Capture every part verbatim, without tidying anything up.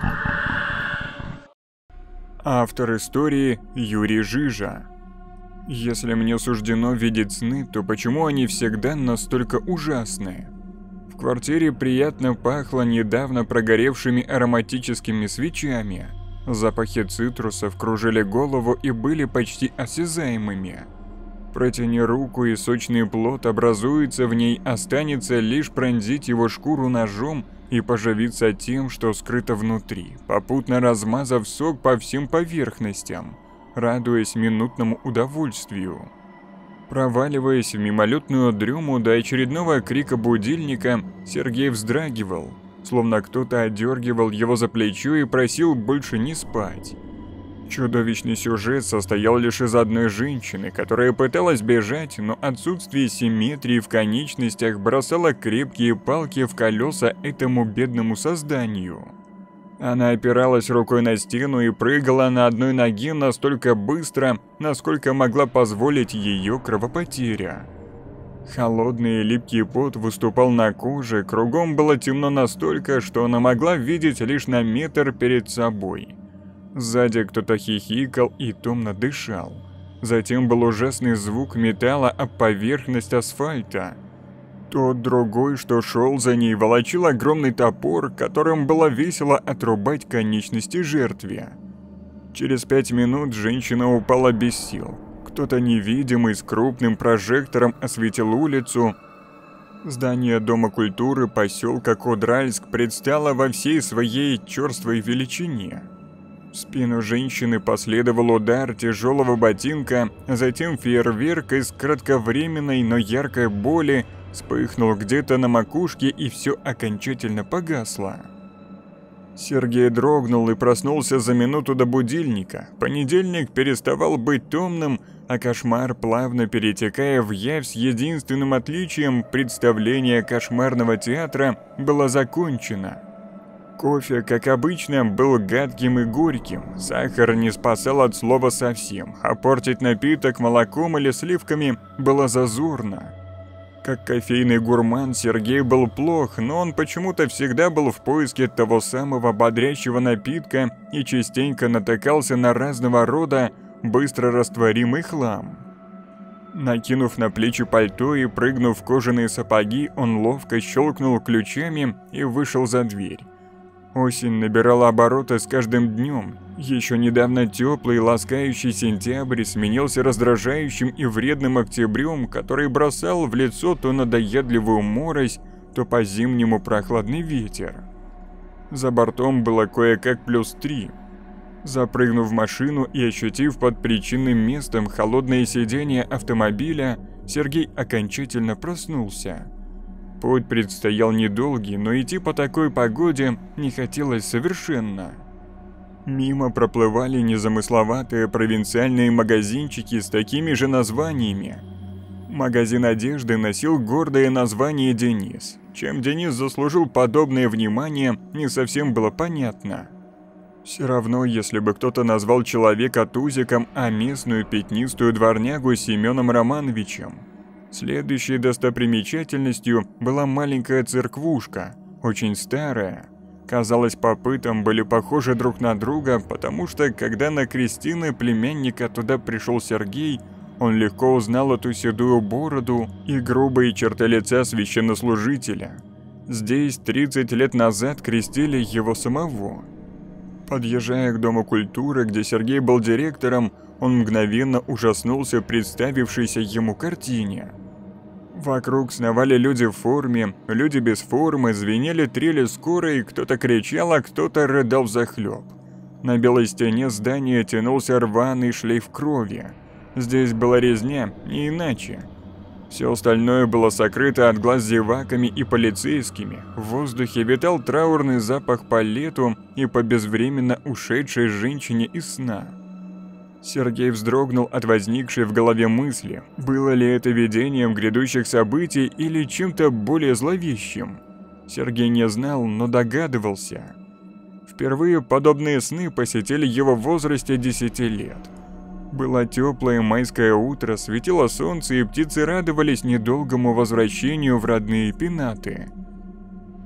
Автор истории Юрий Жижа. Если мне суждено видеть сны, то почему они всегда настолько ужасные? В квартире приятно пахло недавно прогоревшими ароматическими свечами. Запахи цитрусов кружили голову и были почти осязаемыми. Протяни руку, и сочный плод образуется в ней, останется лишь пронзить его шкуру ножом и поживиться тем, что скрыто внутри, попутно размазав сок по всем поверхностям, радуясь минутному удовольствию. Проваливаясь в мимолетную дрему до очередного крика будильника, Сергей вздрагивал, словно кто-то одергивал его за плечо и просил больше не спать. Чудовищный сюжет состоял лишь из одной женщины, которая пыталась бежать, но отсутствие симметрии в конечностях бросало крепкие палки в колеса этому бедному созданию. Она опиралась рукой на стену и прыгала на одной ноге настолько быстро, насколько могла позволить ее кровопотеря. Холодный и липкий пот выступал на коже, кругом было темно настолько, что она могла видеть лишь на метр перед собой. Сзади кто-то хихикал и томно дышал. Затем был ужасный звук металла об поверхность асфальта. Тот другой, что шел за ней, волочил огромный топор, которым было весело отрубать конечности жертве. Через пять минут женщина упала без сил. Кто-то невидимый с крупным прожектором осветил улицу. Здание Дома культуры поселка Кудральск предстало во всей своей черствой величине. В спину женщины последовал удар тяжелого ботинка, затем фейерверк из кратковременной, но яркой боли вспыхнул где-то на макушке, и все окончательно погасло. Сергей дрогнул и проснулся за минуту до будильника. Понедельник переставал быть томным, а кошмар, плавно перетекая в явь с единственным отличием, представление кошмарного театра было закончено. Кофе, как обычно, был гадким и горьким, сахар не спасал от слова совсем, а портить напиток молоком или сливками было зазорно. Как кофейный гурман Сергей был плох, но он почему-то всегда был в поиске того самого бодрящего напитка и частенько натыкался на разного рода быстро растворимый хлам. Накинув на плечи пальто и прыгнув в кожаные сапоги, он ловко щелкнул ключами и вышел за дверь. Осень набирала обороты с каждым днем. Еще недавно теплый, ласкающий сентябрь сменился раздражающим и вредным октябрем, который бросал в лицо то надоедливую морось, то по-зимнему прохладный ветер. За бортом было кое-как плюс три. Запрыгнув в машину и ощутив под причинным местом холодное сиденье автомобиля, Сергей окончательно проснулся. Путь предстоял недолгий, но идти по такой погоде не хотелось совершенно. Мимо проплывали незамысловатые провинциальные магазинчики с такими же названиями. Магазин одежды носил гордое название «Денис». Чем Денис заслужил подобное внимание, не совсем было понятно. Все равно, если бы кто-то назвал человека Тузиком, а местную пятнистую дворнягу Семеном Романовичем. Следующей достопримечательностью была маленькая церквушка, очень старая. Казалось, по пытам были похожи друг на друга, потому что, когда на крестины племянника туда пришел Сергей, он легко узнал эту седую бороду и грубые черты лица священнослужителя. Здесь тридцать лет назад крестили его самого. Подъезжая к Дому культуры, где Сергей был директором, он мгновенно ужаснулся представившейся ему картине. Вокруг сновали люди в форме, люди без формы, звенели трели скорой, кто-то кричал, а кто-то рыдал взахлеб. На белой стене здания тянулся рваный шлейф крови. Здесь была резня, не иначе. Все остальное было сокрыто от глаз зеваками и полицейскими. В воздухе витал траурный запах по лету и по безвременно ушедшей женщине из сна. Сергей вздрогнул от возникшей в голове мысли, было ли это видением грядущих событий или чем-то более зловещим. Сергей не знал, но догадывался. Впервые подобные сны посетили его в возрасте десяти лет. Было теплое майское утро, светило солнце, и птицы радовались недолгому возвращению в родные пенаты.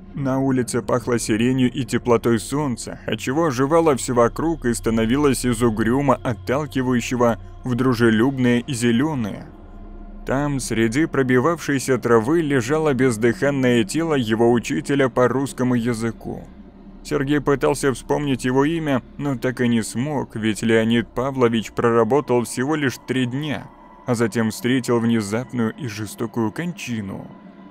На улице пахло сиренью и теплотой солнца, отчего оживало все вокруг и становилось из угрюма отталкивающего в дружелюбное и зеленое. Там, среди пробивавшейся травы, лежало бездыханное тело его учителя по русскому языку. Сергей пытался вспомнить его имя, но так и не смог, ведь Леонид Павлович проработал всего лишь три дня, а затем встретил внезапную и жестокую кончину.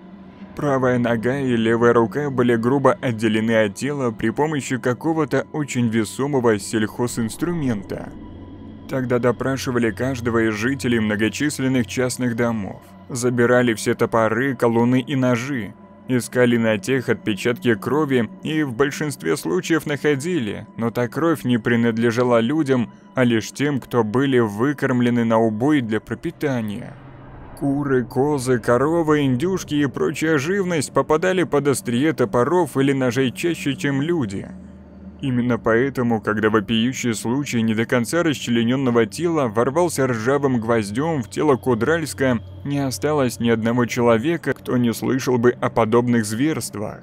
Правая нога и левая рука были грубо отделены от тела при помощи какого-то очень весомого сельхозинструмента. Тогда допрашивали каждого из жителей многочисленных частных домов, забирали все топоры, колуны и ножи, искали на тех отпечатки крови и в большинстве случаев находили, но та кровь не принадлежала людям, а лишь тем, кто были выкормлены на убой для пропитания. Куры, козы, коровы, индюшки и прочая живность попадали под острие топоров или ножей чаще, чем люди. Именно поэтому, когда вопиющий случай не до конца расчлененного тела ворвался ржавым гвоздем в тело Кудральска, не осталось ни одного человека, кто не слышал бы о подобных зверствах.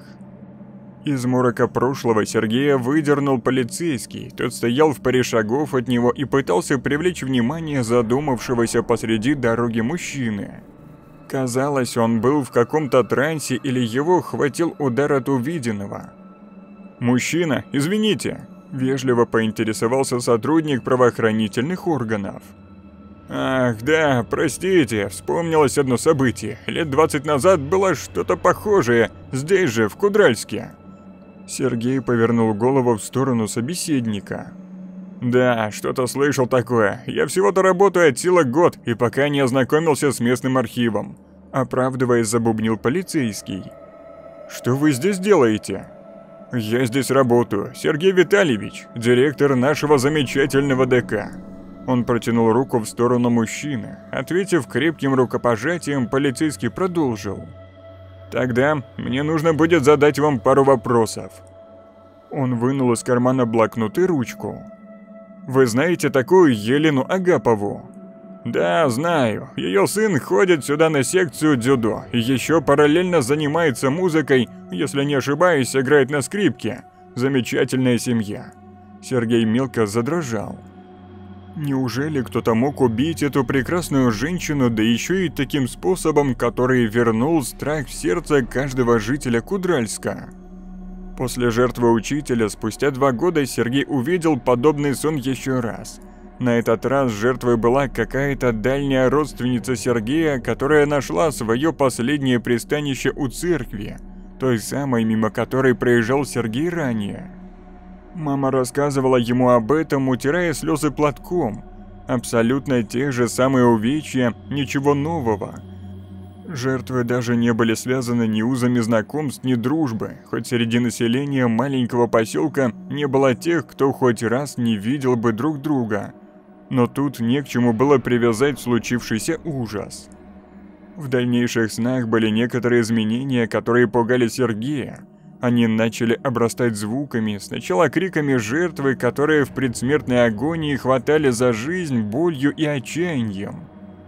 Из морока прошлого Сергея выдернул полицейский, тот стоял в паре шагов от него и пытался привлечь внимание задумавшегося посреди дороги мужчины. Казалось, он был в каком-то трансе или его хватил удар от увиденного. «Мужчина, извините», – вежливо поинтересовался сотрудник правоохранительных органов. «Ах, да, простите, вспомнилось одно событие. Лет двадцать назад было что-то похожее, здесь же, в Кудральске». Сергей повернул голову в сторону собеседника. «Да, что-то слышал такое. Я всего-то работаю от силы год и пока не ознакомился с местным архивом», – оправдываясь, забубнил полицейский. «Что вы здесь делаете?» «Я здесь работаю. Сергей Витальевич, директор нашего замечательного ДК». Он протянул руку в сторону мужчины. Ответив крепким рукопожатием, полицейский продолжил. «Тогда мне нужно будет задать вам пару вопросов». Он вынул из кармана блокнот и ручку. «Вы знаете такую Елену Агапову?» «Да, знаю. Ее сын ходит сюда на секцию дзюдо и еще параллельно занимается музыкой, если не ошибаюсь, играет на скрипке. Замечательная семья». Сергей мелко задрожал. Неужели кто-то мог убить эту прекрасную женщину, да еще и таким способом, который вернул страх в сердце каждого жителя Кудральска? После жертвы учителя спустя два года Сергей увидел подобный сон еще раз. На этот раз жертвой была какая-то дальняя родственница Сергея, которая нашла свое последнее пристанище у церкви, той самой, мимо которой проезжал Сергей ранее. Мама рассказывала ему об этом, утирая слезы платком. Абсолютно те же самые увечья, ничего нового. Жертвы даже не были связаны ни узами знакомств, ни дружбы, хоть среди населения маленького поселка не было тех, кто хоть раз не видел бы друг друга. Но тут не к чему было привязать случившийся ужас. В дальнейших снах были некоторые изменения, которые пугали Сергея. Они начали обрастать звуками, сначала криками жертвы, которые в предсмертной агонии хватали за жизнь болью и отчаянием.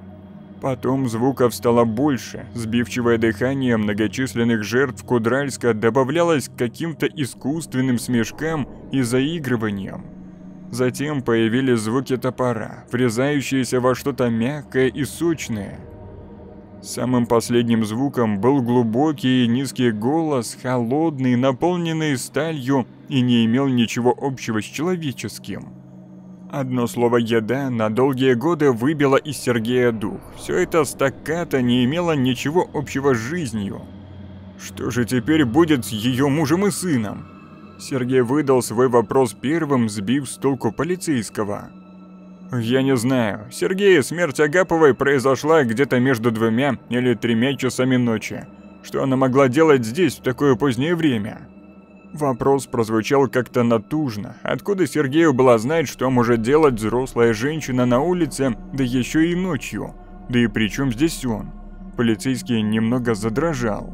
Потом звуков стало больше, сбивчивое дыхание многочисленных жертв Кудральска добавлялось к каким-то искусственным смешкам и заигрываниям. Затем появились звуки топора, врезающиеся во что-то мягкое и сочное. Самым последним звуком был глубокий и низкий голос, холодный, наполненный сталью и не имел ничего общего с человеческим. Одно слово «еда» на долгие годы выбило из Сергея дух. Все это стаккато не имело ничего общего с жизнью. Что же теперь будет с ее мужем и сыном? Сергей выдал свой вопрос первым, сбив с толку полицейского. «Я не знаю. Сергей, смерть Агаповой произошла где-то между двумя или тремя часами ночи. Что она могла делать здесь в такое позднее время?» Вопрос прозвучал как-то натужно. Откуда Сергею было знать, что может делать взрослая женщина на улице, да еще и ночью? Да и при чем здесь он? Полицейский немного задрожал.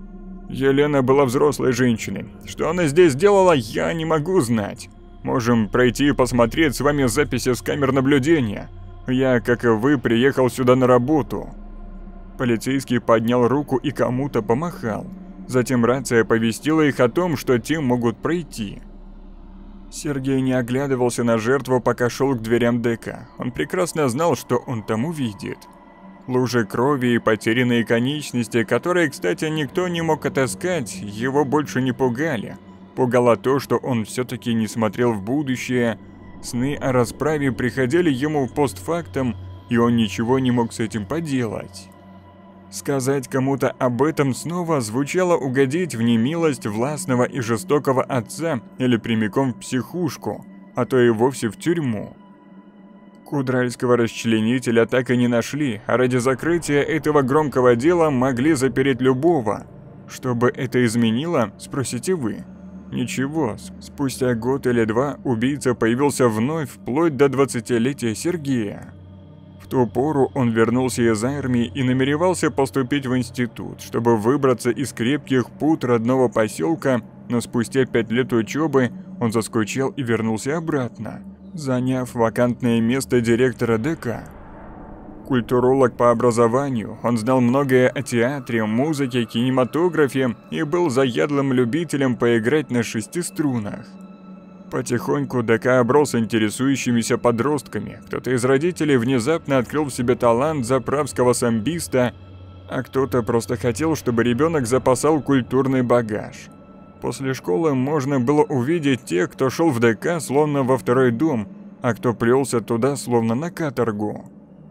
Елена была взрослой женщиной. Что она здесь делала, я не могу знать. Можем пройти и посмотреть с вами записи с камер наблюдения. Я, как и вы, приехал сюда на работу». Полицейский поднял руку и кому-то помахал. Затем рация оповестила их о том, что те могут пройти. Сергей не оглядывался на жертву, пока шел к дверям ДК. Он прекрасно знал, что он там увидит. Лужи крови и потерянные конечности, которые, кстати, никто не мог отыскать, его больше не пугали. Пугало то, что он все-таки не смотрел в будущее. Сны о расправе приходили ему постфактум, и он ничего не мог с этим поделать. Сказать кому-то об этом снова звучало угодить в немилость властного и жестокого отца или прямиком в психушку, а то и вовсе в тюрьму. Кудральского расчленителя так и не нашли, а ради закрытия этого громкого дела могли запереть любого. Что бы это изменило, спросите вы? Ничего, спустя год или два убийца появился вновь, вплоть до двадцатилетия Сергея. В ту пору он вернулся из армии и намеревался поступить в институт, чтобы выбраться из крепких пут родного поселка, но спустя пять лет учебы он заскучал и вернулся обратно, заняв вакантное место директора ДК. Культуролог по образованию, он знал многое о театре, музыке, кинематографе и был заядлым любителем поиграть на шести струнах. Потихоньку ДК оброс интересующимися подростками. Кто-то из родителей внезапно открыл в себе талант заправского самбиста, а кто-то просто хотел, чтобы ребенок запасал культурный багаж. После школы можно было увидеть тех, кто шел в ДК словно во второй дом, а кто плелся туда словно на каторгу.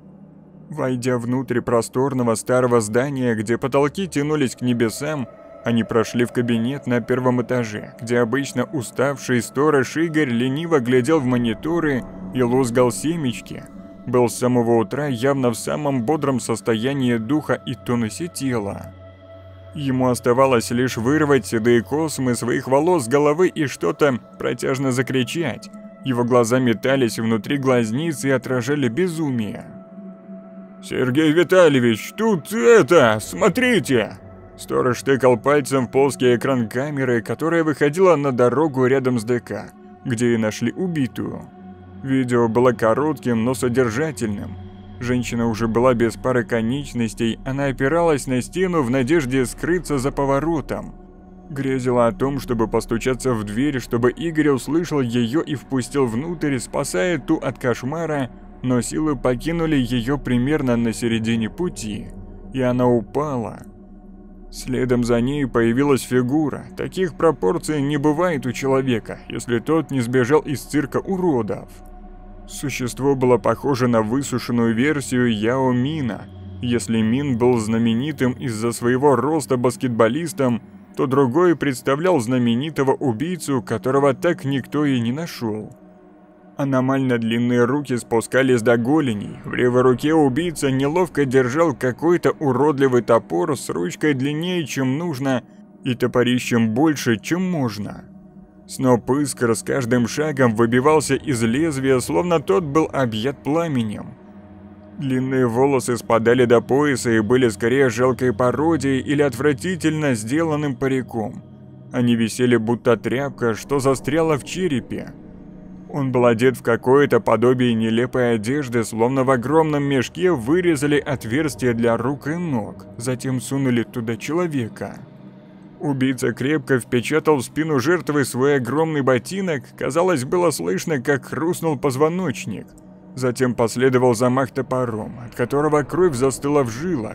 Войдя внутрь просторного старого здания, где потолки тянулись к небесам, они прошли в кабинет на первом этаже, где обычно уставший сторож Игорь лениво глядел в мониторы и лузгал семечки. Был с самого утра явно в самом бодром состоянии духа и тонусе тела. Ему оставалось лишь вырвать седые космы своих волос с головы и что-то протяжно закричать. Его глаза метались внутри глазниц и отражали безумие. «Сергей Витальевич, тут это, смотрите!» Сторож тыкал пальцем в плоский экран камеры, которая выходила на дорогу рядом с ДК, где и нашли убитую. Видео было коротким, но содержательным. Женщина уже была без пары конечностей, она опиралась на стену в надежде скрыться за поворотом. Грезила о том, чтобы постучаться в дверь, чтобы Игорь услышал ее и впустил внутрь, спасая ту от кошмара, но силы покинули ее примерно на середине пути, и она упала. Следом за ней появилась фигура. Таких пропорций не бывает у человека, если тот не сбежал из цирка уродов. Существо было похоже на высушенную версию Яо Мина. Если Мин был знаменитым из-за своего роста баскетболистом, то другой представлял знаменитого убийцу, которого так никто и не нашел. Аномально длинные руки спускались до голеней. В левой руке убийца неловко держал какой-то уродливый топор с ручкой длиннее, чем нужно, и топорищем больше, чем можно. Сноп искр с каждым шагом выбивался из лезвия, словно тот был объят пламенем. Длинные волосы спадали до пояса и были скорее жалкой пародией или отвратительно сделанным париком. Они висели будто тряпка, что застряла в черепе. Он был одет в какое-то подобие нелепой одежды, словно в огромном мешке вырезали отверстия для рук и ног, затем сунули туда человека. Убийца крепко впечатал в спину жертвы свой огромный ботинок, казалось, было слышно, как хрустнул позвоночник. Затем последовал замах топором, от которого кровь застыла в жилах.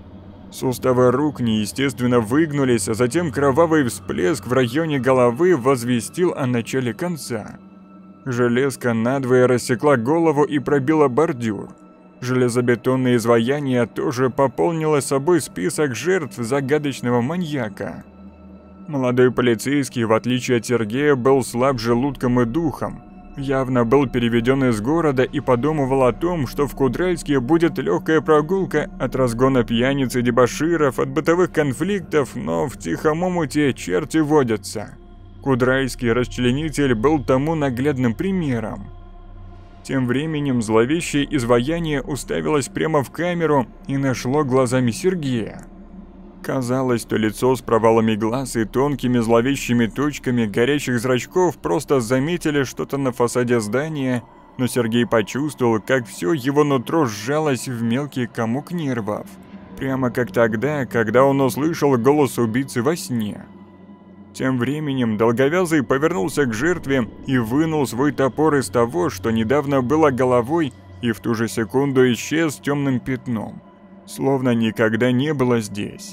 Суставы рук неестественно выгнулись, а затем кровавый всплеск в районе головы возвестил о начале конца. Железка надвое рассекла голову и пробила бордюр. Железобетонное изваяние тоже пополнило собой список жертв загадочного маньяка. Молодой полицейский, в отличие от Сергея, был слаб желудком и духом. Явно был переведен из города и подумывал о том, что в Кудральске будет легкая прогулка от разгона пьяниц и дебоширов, от бытовых конфликтов, но в тихом омуте черти водятся. Кудральский расчленитель был тому наглядным примером. Тем временем зловещее изваяние уставилось прямо в камеру и нашло глазами Сергея. Казалось, то лицо с провалами глаз и тонкими зловещими точками горящих зрачков просто заметили что-то на фасаде здания, но Сергей почувствовал, как все его нутро сжалось в мелкий комок нервов. Прямо как тогда, когда он услышал голос убийцы во сне. Тем временем долговязый повернулся к жертве и вынул свой топор из того, что недавно было головой, и в ту же секунду исчез темным пятном, словно никогда не было здесь.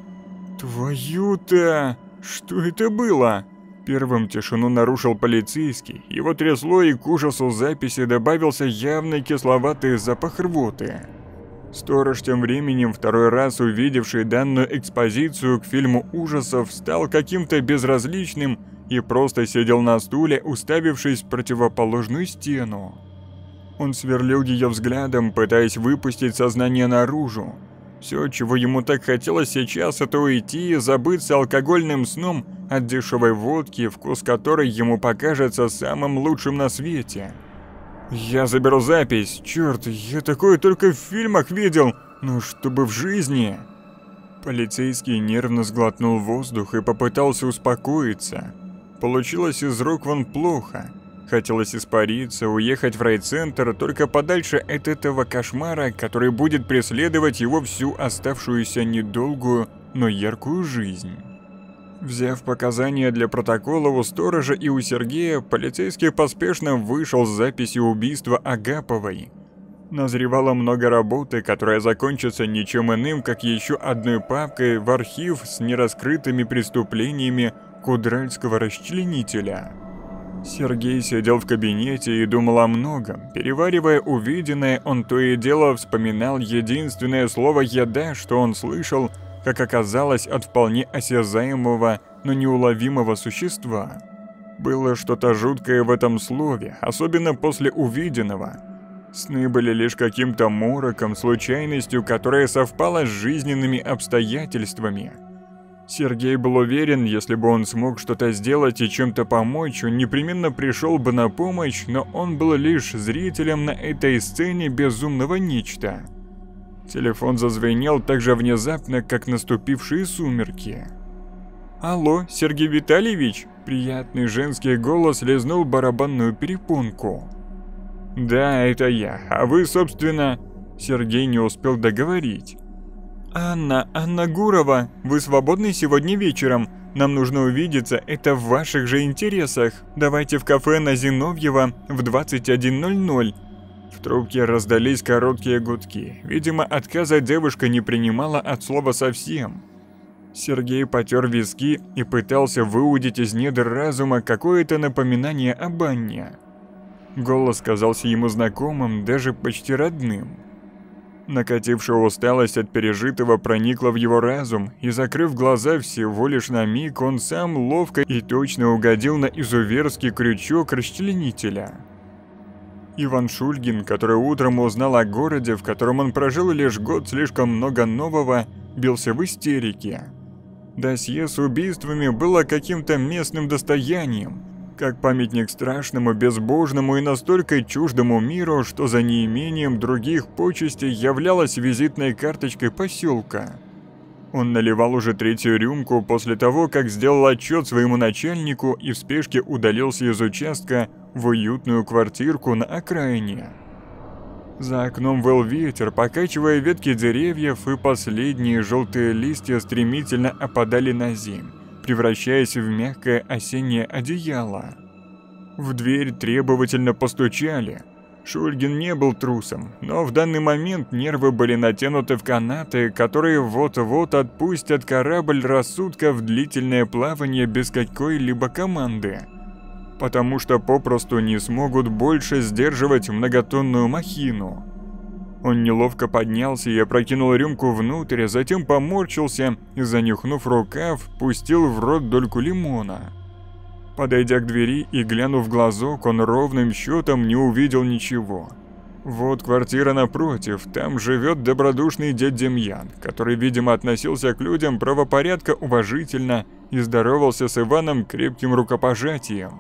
«Твою-то! Что это было?» Первым тишину нарушил полицейский, его трясло, и к ужасу записи добавился явный кисловатый запах рвоты. Сторож, тем временем второй раз увидевший данную экспозицию к фильму ужасов, стал каким-то безразличным и просто сидел на стуле, уставившись в противоположную стену. Он сверлил ее взглядом, пытаясь выпустить сознание наружу. Все, чего ему так хотелось сейчас, это уйти и забыться алкогольным сном от дешевой водки, вкус которой ему покажется самым лучшим на свете. «Я заберу запись, черт, я такое только в фильмах видел, ну чтобы в жизни». Полицейский нервно сглотнул воздух и попытался успокоиться. Получилось из рук вон плохо. Хотелось испариться, уехать в райцентр, только подальше от этого кошмара, который будет преследовать его всю оставшуюся недолгую, но яркую жизнь. Взяв показания для протокола у сторожа и у Сергея, полицейский поспешно вышел с записью убийства Агаповой. Назревало много работы, которая закончится ничем иным, как еще одной папкой в архив с нераскрытыми преступлениями кудральского расчленителя. Сергей сидел в кабинете и думал о многом. Переваривая увиденное, он то и дело вспоминал единственное слово «еда», что он слышал, как оказалось, от вполне осязаемого, но неуловимого существа. Было что-то жуткое в этом слове, особенно после увиденного. Сны были лишь каким-то мороком, случайностью, которая совпала с жизненными обстоятельствами. Сергей был уверен, если бы он смог что-то сделать и чем-то помочь, он непременно пришел бы на помощь, но он был лишь зрителем на этой сцене безумного нечто. Телефон зазвенел так же внезапно, как наступившие сумерки. «Алло, Сергей Витальевич?» Приятный женский голос лизнул барабанную перепонку. «Да, это я. А вы, собственно...» Сергей не успел договорить. «Анна, Анна Гурова, вы свободны сегодня вечером? Нам нужно увидеться, это в ваших же интересах. Давайте в кафе на Зиновьева в двадцать один ноль ноль». В трубке раздались короткие гудки. Видимо, отказа девушка не принимала от слова совсем. Сергей потер виски и пытался выудить из недр разума какое-то напоминание об Анне. Голос казался ему знакомым, даже почти родным. Накатившая усталость от пережитого проникла в его разум, и, закрыв глаза всего лишь на миг, он сам ловко и точно угодил на изуверский крючок расчленителя. Иван Шульгин, который утром узнал о городе, в котором он прожил лишь год, слишком много нового, бился в истерике. Досье с убийствами было каким-то местным достоянием, как памятник страшному, безбожному и настолько чуждому миру, что за неимением других почестей являлась визитной карточкой поселка. Он наливал уже третью рюмку после того, как сделал отчет своему начальнику и в спешке удалился из участка в уютную квартирку на окраине. За окном выл ветер, покачивая ветки деревьев, и последние желтые листья стремительно опадали на землю, превращаясь в мягкое осеннее одеяло. В дверь требовательно постучали. Шульгин не был трусом, но в данный момент нервы были натянуты в канаты, которые вот-вот отпустят корабль рассудка в длительное плавание без какой-либо команды, потому что попросту не смогут больше сдерживать многотонную махину. Он неловко поднялся и опрокинул рюмку внутрь, затем поморщился и, занюхнув рукав, пустил в рот дольку лимона. Подойдя к двери и глянув в глазок, он ровным счетом не увидел ничего. Вот квартира напротив, там живет добродушный дед Демьян, который, видимо, относился к людям правопорядка уважительно и здоровался с Иваном крепким рукопожатием.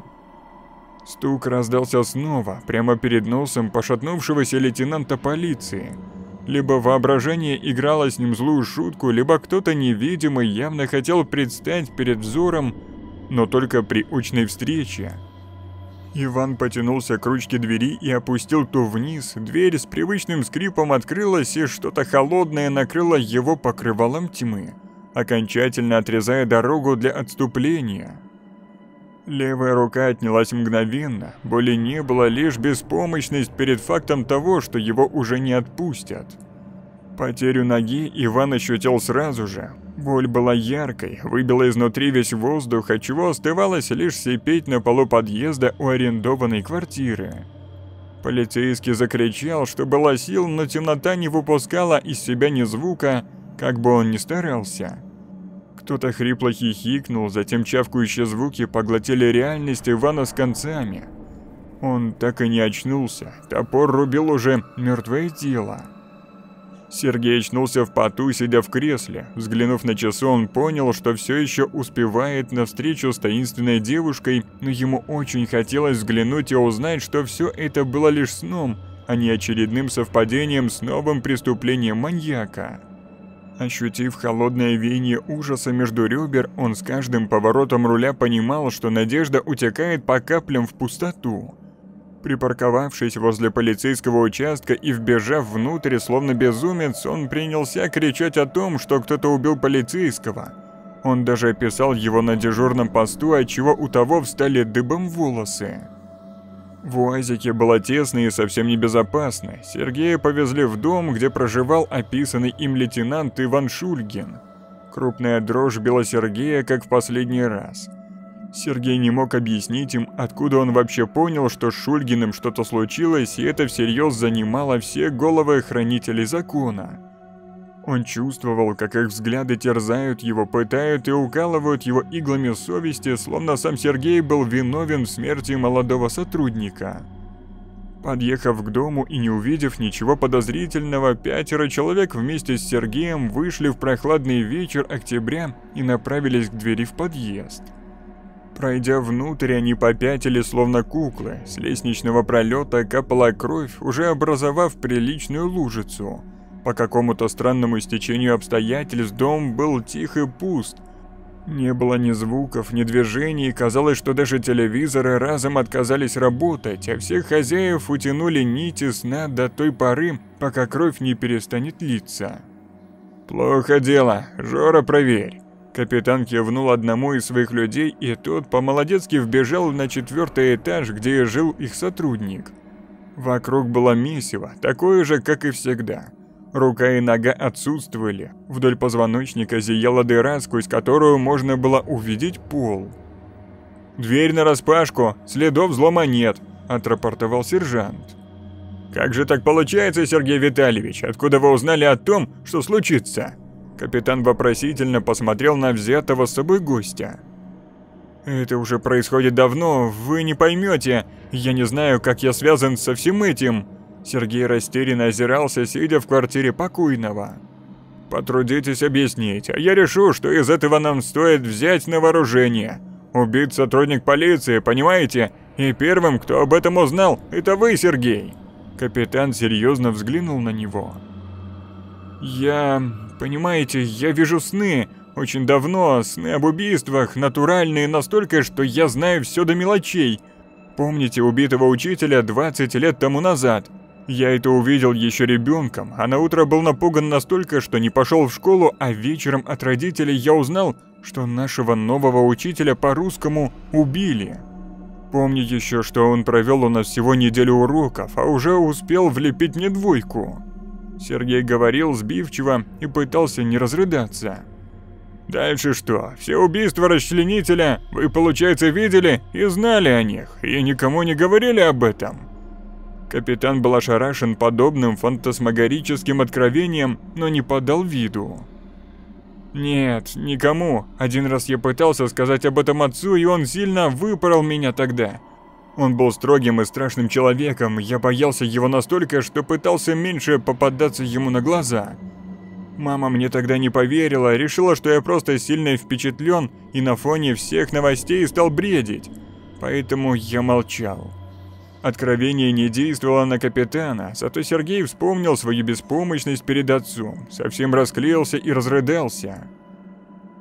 Стук раздался снова, прямо перед носом пошатнувшегося лейтенанта полиции. Либо воображение играло с ним злую шутку, либо кто-то невидимый явно хотел предстать перед взором, но только при очной встрече. Иван потянулся к ручке двери и опустил ту вниз. Дверь с привычным скрипом открылась, и что-то холодное накрыло его покрывалом тьмы, окончательно отрезая дорогу для отступления. Левая рука отнялась мгновенно, боли не было, лишь беспомощность перед фактом того, что его уже не отпустят. Потерю ноги Иван ощутил сразу же. Боль была яркой, выбила изнутри весь воздух, отчего оставалось лишь сипеть на полу подъезда у арендованной квартиры. Полицейский закричал, что было сил, но темнота не выпускала из себя ни звука, как бы он ни старался. Кто-то хрипло хихикнул, затем чавкающие звуки поглотили реальность Ивана с концами. Он так и не очнулся, топор рубил уже мертвое тело. Сергей очнулся в поту, сидя в кресле. Взглянув на часы, он понял, что все еще успевает на встречу с таинственной девушкой, но ему очень хотелось взглянуть и узнать, что все это было лишь сном, а не очередным совпадением с новым преступлением маньяка. Ощутив холодное веяние ужаса между ребер, он с каждым поворотом руля понимал, что надежда утекает по каплям в пустоту. Припарковавшись возле полицейского участка и вбежав внутрь, словно безумец, он принялся кричать о том, что кто-то убил полицейского. Он даже описал его на дежурном посту, отчего у того встали дыбом волосы. В УАЗике было тесно и совсем небезопасно. Сергея повезли в дом, где проживал описанный им лейтенант Иван Шульгин. Крупная дрожь била Сергея, как в последний раз. Сергей не мог объяснить им, откуда он вообще понял, что с Шульгиным что-то случилось, и это всерьез занимало все головы хранителей закона. Он чувствовал, как их взгляды терзают его, пытают и укалывают его иглами совести, словно сам Сергей был виновен в смерти молодого сотрудника. Подъехав к дому и не увидев ничего подозрительного, пятеро человек вместе с Сергеем вышли в прохладный вечер октября и направились к двери в подъезд. Пройдя внутрь, они попятили словно куклы. С лестничного пролета капала кровь, уже образовав приличную лужицу. По какому-то странному стечению обстоятельств дом был тих и пуст. Не было ни звуков, ни движений, казалось, что даже телевизоры разом отказались работать, а всех хозяев утянули нити сна до той поры, пока кровь не перестанет литься. «Плохо дело, Жора, проверь». Капитан кивнул одному из своих людей, и тот по-молодецки вбежал на четвертый этаж, где жил их сотрудник. Вокруг было месиво, такое же, как и всегда. Рука и нога отсутствовали, вдоль позвоночника зияла дыра, сквозь которую можно было увидеть пол. «Дверь нараспашку, следов взлома нет», – отрапортовал сержант. «Как же так получается, Сергей Витальевич? Откуда вы узнали о том, что случится?» Капитан вопросительно посмотрел на взятого с собой гостя. «Это уже происходит давно, вы не поймете. Я не знаю, как я связан со всем этим». Сергей растерянно озирался, сидя в квартире покойного. «Потрудитесь объяснить, а я решу, что из этого нам стоит взять на вооружение. Убит сотрудник полиции, понимаете? И первым, кто об этом узнал, это вы, Сергей». Капитан серьезно взглянул на него. «Я... понимаете, я вижу сны. Очень давно, сны об убийствах, натуральные настолько, что я знаю все до мелочей. Помните убитого учителя двадцать лет тому назад? Я это увидел еще ребенком, а на утро был напуган настолько, что не пошел в школу, а вечером от родителей я узнал, что нашего нового учителя по-русскому убили. Помню еще, что он провел у нас всего неделю уроков, а уже успел влепить мне двойку». Сергей говорил сбивчиво и пытался не разрыдаться. «Дальше что? Все убийства расчленителя вы, получается, видели и знали о них, и никому не говорили об этом?» Капитан был ошарашен подобным фантасмагорическим откровением, но не подал виду. «Нет, никому. Один раз я пытался сказать об этом отцу, и он сильно выпорол меня тогда. Он был строгим и страшным человеком, я боялся его настолько, что пытался меньше попадаться ему на глаза. Мама мне тогда не поверила, решила, что я просто сильно впечатлен и на фоне всех новостей стал бредить. Поэтому я молчал». Откровение не действовало на капитана, зато Сергей вспомнил свою беспомощность перед отцом, совсем расклеился и разрыдался.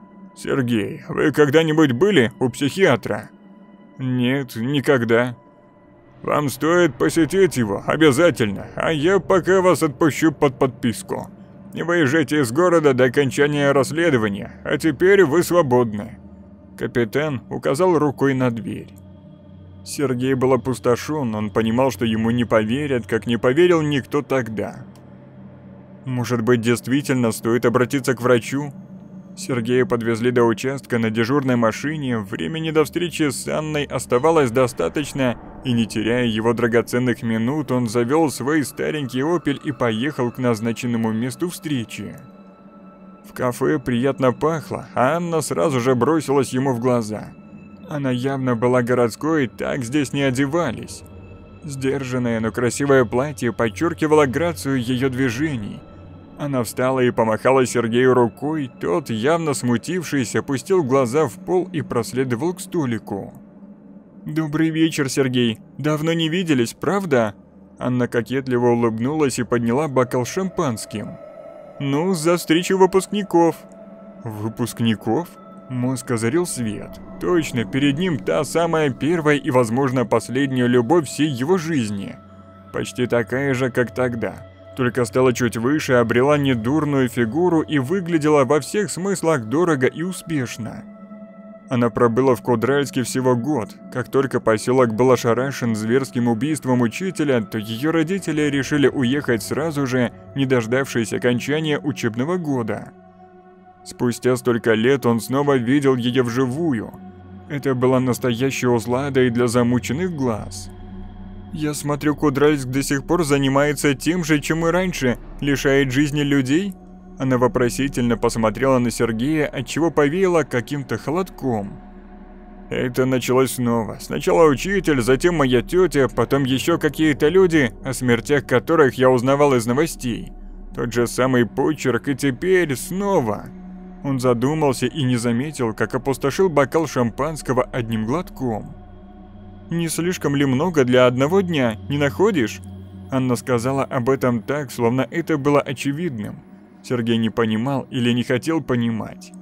«Сергей, вы когда-нибудь были у психиатра?» «Нет, никогда». Вам стоит посетить его, обязательно, а я пока вас отпущу под подписку. Не выезжайте из города до окончания расследования, а теперь вы свободны». Капитан указал рукой на дверь. Сергей был опустошен, он понимал, что ему не поверят, как не поверил никто тогда. Может быть, действительно стоит обратиться к врачу? Сергея подвезли до участка на дежурной машине, времени до встречи с Анной оставалось достаточно, и не теряя его драгоценных минут, он завел свой старенький «Опель» и поехал к назначенному месту встречи. В кафе приятно пахло, а Анна сразу же бросилась ему в глаза. Она явно была городской, так здесь не одевались. Сдержанное, но красивое платье подчеркивало грацию ее движений. Она встала и помахала Сергею рукой, тот, явно смутившись, опустил глаза в пол и проследовал к столику. «Добрый вечер, Сергей. Давно не виделись, правда?» Анна кокетливо улыбнулась и подняла бокал шампанским. «Ну, за встречу выпускников». «Выпускников?» Мозг озарил свет. Точно, перед ним та самая первая и, возможно, последняя любовь всей его жизни. Почти такая же, как тогда. Только стала чуть выше, обрела недурную фигуру и выглядела во всех смыслах дорого и успешно. Она пробыла в Кудральске всего год. Как только поселок был ошарашен зверским убийством учителя, то ее родители решили уехать сразу же, не дождавшись окончания учебного года. Спустя столько лет он снова видел ее вживую. Это была настоящая услада и для замученных глаз. «Я смотрю, Кудральск до сих пор занимается тем же, чем и раньше, лишает жизни людей?» Она вопросительно посмотрела на Сергея, отчего повеяло каким-то холодком. «Это началось снова. Сначала учитель, затем моя тетя, потом еще какие-то люди, о смертях которых я узнавал из новостей. Тот же самый почерк, и теперь снова». Он задумался и не заметил, как опустошил бокал шампанского одним глотком. «Не слишком ли много для одного дня, не находишь?» Анна сказала об этом так, словно это было очевидным. Сергей не понимал или не хотел понимать.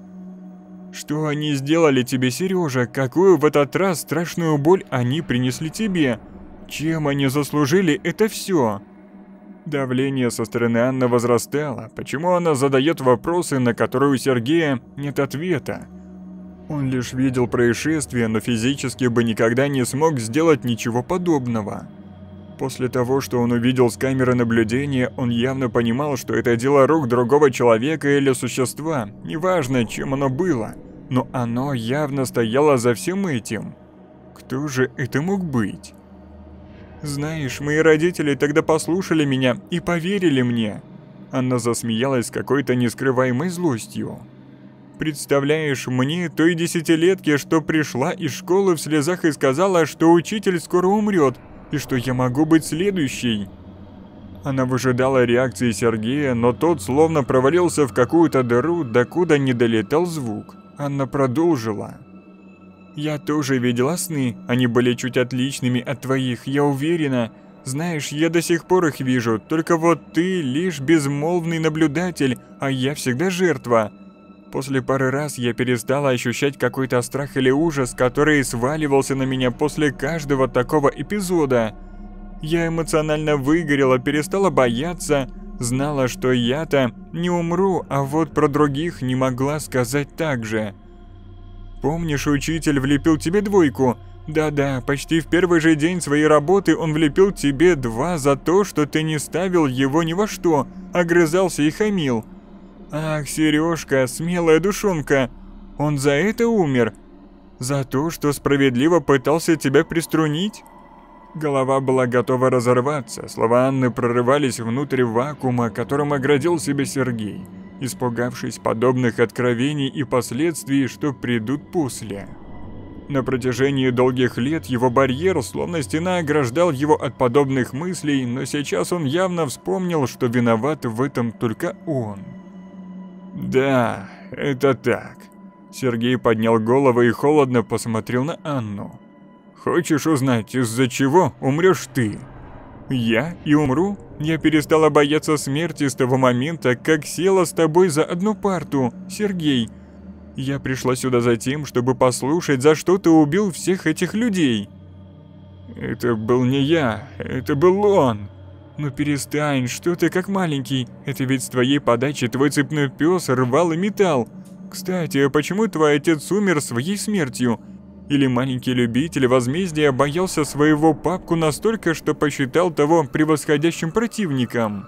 «Что они сделали тебе, Сережа? Какую в этот раз страшную боль они принесли тебе? Чем они заслужили это все?» Давление со стороны Анны возрастало. Почему она задает вопросы, на которые у Сергея нет ответа? Он лишь видел происшествие, но физически бы никогда не смог сделать ничего подобного. После того, что он увидел с камеры наблюдения, он явно понимал, что это дело рук другого человека или существа, неважно, чем оно было, но оно явно стояло за всем этим. Кто же это мог быть? «Знаешь, мои родители тогда послушали меня и поверили мне». Анна засмеялась с какой-то нескрываемой злостью. «Представляешь, мне той десятилетке, что пришла из школы в слезах и сказала, что учитель скоро умрет, и что я могу быть следующей». Она выжидала реакции Сергея, но тот словно провалился в какую-то дыру, докуда не долетал звук. Анна продолжила. «Я тоже видела сны, они были чуть отличными от твоих, я уверена. Знаешь, я до сих пор их вижу, только вот ты лишь безмолвный наблюдатель, а я всегда жертва. После пары раз я перестала ощущать какой-то страх или ужас, который сваливался на меня после каждого такого эпизода. Я эмоционально выгорела, перестала бояться, знала, что я-то не умру, а вот про других не могла сказать так же. Помнишь, учитель влепил тебе двойку? Да-да, почти в первый же день своей работы он влепил тебе два за то, что ты не ставил его ни во что, огрызался и хамил. Ах, Сережка, смелая душонка, он за это умер? За то, что справедливо пытался тебя приструнить?» Голова была готова разорваться, слова Анны прорывались внутрь вакуума, которым оградил себя Сергей, испугавшись подобных откровений и последствий, что придут после. На протяжении долгих лет его барьер, словно стена, ограждал его от подобных мыслей, но сейчас он явно вспомнил, что виноват в этом только он. «Да, это так». Сергей поднял голову и холодно посмотрел на Анну. «Хочешь узнать, из-за чего умрешь ты?» «Я и умру? Я перестала бояться смерти с того момента, как села с тобой за одну парту, Сергей. Я пришла сюда за тем, чтобы послушать, за что ты убил всех этих людей». Это был не я, это был он. Ну перестань, что ты как маленький? Это ведь с твоей подачи твой цепной пес рвал и метал. Кстати, а почему твой отец умер своей смертью? Или маленький любитель возмездия боялся своего папку настолько, что посчитал того превосходящим противником?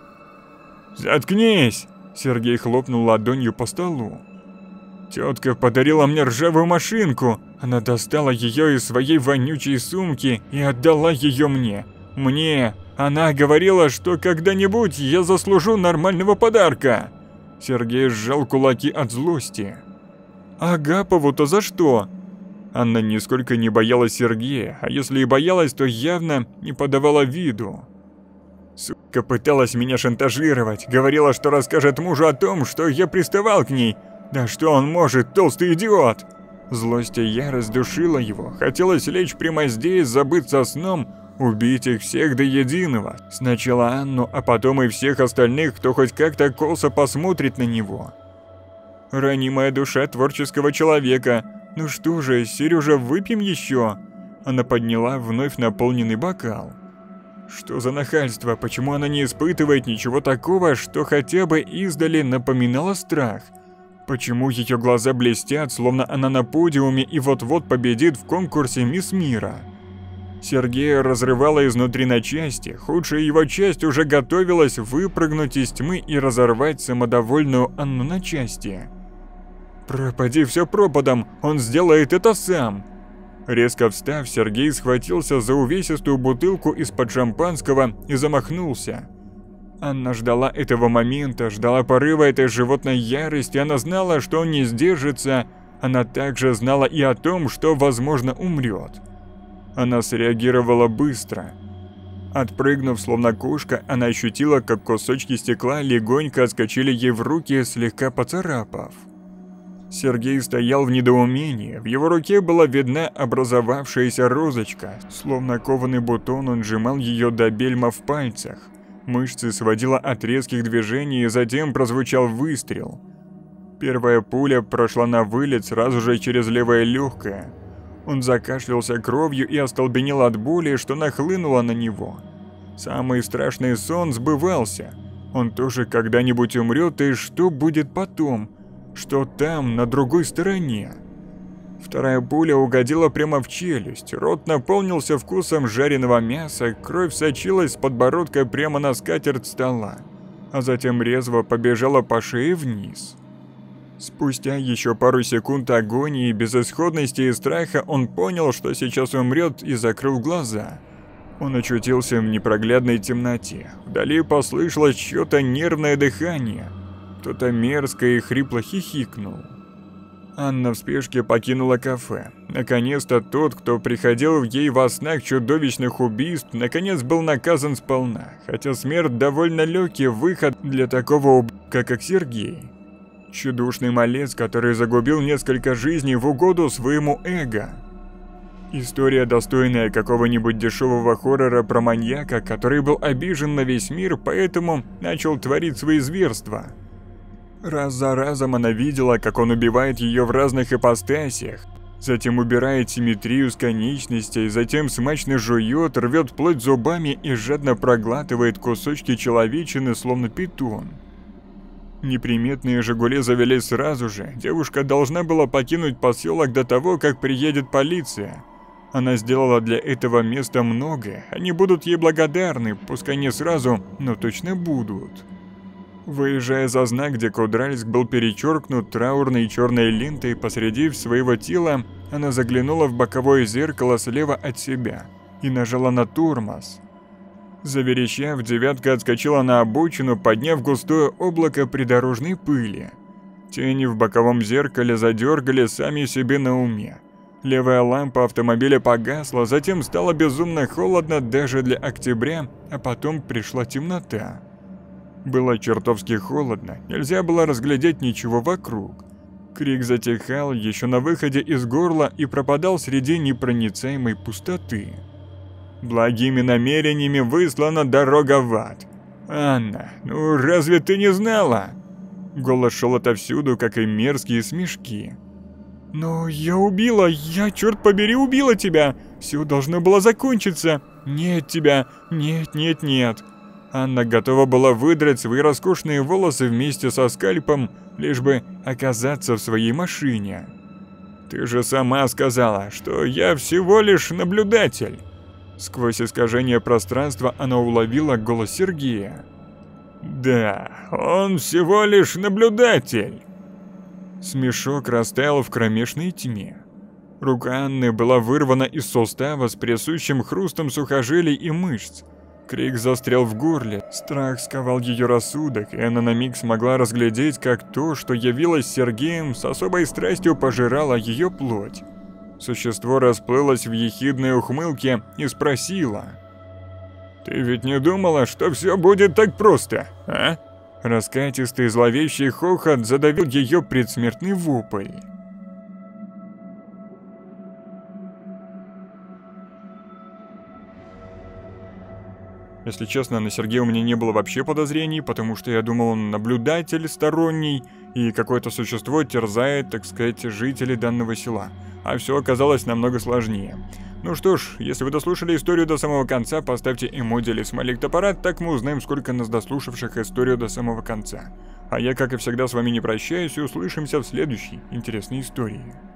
«Заткнись!» – Сергей хлопнул ладонью по столу. «Тетка подарила мне ржавую машинку. Она достала ее из своей вонючей сумки и отдала ее мне. Мне! Она говорила, что когда-нибудь я заслужу нормального подарка!» Сергей сжал кулаки от злости. «А Агапову-то за что?» Анна нисколько не боялась Сергея, а если и боялась, то явно не подавала виду. Сука пыталась меня шантажировать, говорила, что расскажет мужу о том, что я приставал к ней. Да что он может, толстый идиот! Злость и ярость душила его, хотелось лечь прямо здесь, забыться сном, убить их всех до единого. Сначала Анну, а потом и всех остальных, кто хоть как-то косо посмотрит на него. Ранимая душа творческого человека. Ну что же, Сережа, выпьем еще? Она подняла вновь наполненный бокал. Что за нахальство? Почему она не испытывает ничего такого, что хотя бы издали напоминало страх? Почему ее глаза блестят, словно она на подиуме и вот-вот победит в конкурсе «Мисс Мира»? Сергея разрывала изнутри на части, худшая его часть уже готовилась выпрыгнуть из тьмы и разорвать самодовольную Анну на части. «Пропади все пропадом, он сделает это сам!» Резко встав, Сергей схватился за увесистую бутылку из-под шампанского и замахнулся. Анна ждала этого момента, ждала порыва этой животной ярости, она знала, что он не сдержится, она также знала и о том, что, возможно, умрет. Она среагировала быстро. Отпрыгнув, словно кошка, она ощутила, как кусочки стекла легонько отскочили ей в руки, слегка поцарапав. Сергей стоял в недоумении, в его руке была видна образовавшаяся розочка, словно кованый бутон он сжимал ее до бельма в пальцах. Мышцы сводило от резких движений, затем прозвучал выстрел. Первая пуля прошла на вылет сразу же через левое легкое. Он закашлялся кровью и остолбенел от боли, что нахлынуло на него. Самый страшный сон сбывался. Он тоже когда-нибудь умрет, и что будет потом? Что там, на другой стороне? Вторая пуля угодила прямо в челюсть, рот наполнился вкусом жареного мяса, кровь сочилась с подбородка прямо на скатерть стола, а затем резво побежала по шее вниз. Спустя еще пару секунд агонии, безысходности и страха он понял, что сейчас умрет, и закрыл глаза. Он очутился в непроглядной темноте, вдали послышалось чье-то нервное дыхание. Кто-то мерзко и хрипло хихикнул. Анна в спешке покинула кафе. Наконец-то тот, кто приходил ей во снах чудовищных убийств, наконец был наказан сполна, хотя смерть довольно легкий выход для такого ублюдка, как Сергей. Чудушный малец, который загубил несколько жизней в угоду своему эго. История, достойная какого-нибудь дешевого хоррора про маньяка, который был обижен на весь мир, поэтому начал творить свои зверства. Раз за разом она видела, как он убивает ее в разных ипостасиях, затем убирает симметрию с конечностей, затем смачно жует, рвет плоть зубами и жадно проглатывает кусочки человечины, словно питон. Неприметные «Жигули» завелись сразу же, девушка должна была покинуть поселок до того, как приедет полиция. Она сделала для этого места многое, они будут ей благодарны, пускай не сразу, но точно будут. Выезжая за знак, где Кудральск был перечеркнут траурной черной лентой посреди своего тела, она заглянула в боковое зеркало слева от себя и нажала на тормоз. Заверещав, девятка отскочила на обочину, подняв густое облако придорожной пыли. Тени в боковом зеркале задергали сами себе на уме. Левая лампа автомобиля погасла, затем стало безумно холодно даже для октября, а потом пришла темнота. Было чертовски холодно, нельзя было разглядеть ничего вокруг. Крик затихал еще на выходе из горла и пропадал среди непроницаемой пустоты. Благими намерениями выслана дорога в ад. Анна, ну разве ты не знала? Голос шел отовсюду, как и мерзкие смешки. Но я убила, я, черт побери, убила тебя. Все должно было закончиться. Нет тебя, нет, нет, нет. Анна готова была выдрать свои роскошные волосы вместе со скальпом, лишь бы оказаться в своей машине. Ты же сама сказала, что я всего лишь наблюдатель. Сквозь искажение пространства она уловила голос Сергея. Да, он всего лишь наблюдатель. Смешок растаял в кромешной тьме. Рука Анны была вырвана из сустава с присущим хрустом сухожилий и мышц. Крик застрял в горле, страх сковал ее рассудок, и она на миг смогла разглядеть, как то, что явилось Сергеем, с особой страстью пожирало ее плоть. Существо расплылось в ехидной ухмылке и спросило: «Ты ведь не думала, что все будет так просто, а?» Раскатистый зловещий хохот задавил ее предсмертный вопль. Если честно, на Сергея у меня не было вообще подозрений, потому что я думал, он наблюдатель сторонний, и какое-то существо терзает, так сказать, жителей данного села. А все оказалось намного сложнее. Ну что ж, если вы дослушали историю до самого конца, поставьте эмодзи или смайлик топора, так мы узнаем, сколько нас дослушавших историю до самого конца. А я, как и всегда, с вами не прощаюсь и услышимся в следующей интересной истории.